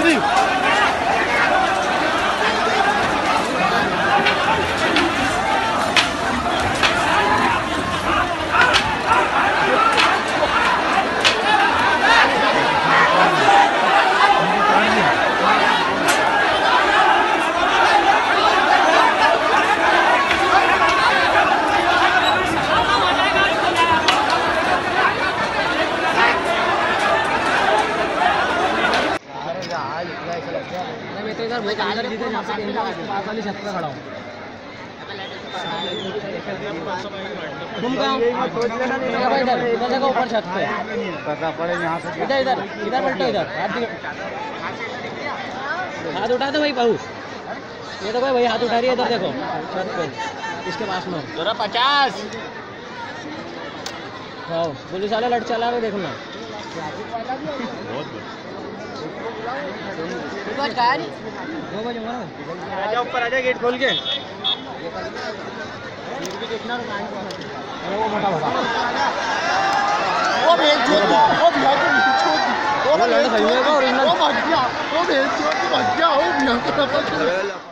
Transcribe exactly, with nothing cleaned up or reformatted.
जल्दी। मैं तो इधर बहुत अंदर जिधर यहाँ से पास वाली छत पे खड़ा हूँ। तुम कहाँ हो? इधर इधर देखो ऊपर छत पे। पता पड़े यहाँ से। इधर इधर इधर पलटो इधर। हाथ उठा दो भाई बहू। ये तो भाई भाई हाथ उठा रही है इधर देखो छत पे इसके पास में। जरा पचास। हाँ पुलिस वाला लट चला रहे देखना। आजा ऊपर आजा गेट खोल के। वो मोटा भगा। वो भेज दो वो भिया को छोड़ दो। वो लड़ सही है वो ओरिजिनल। वो भाग गया वो भेज दो भाग गया वो भिया को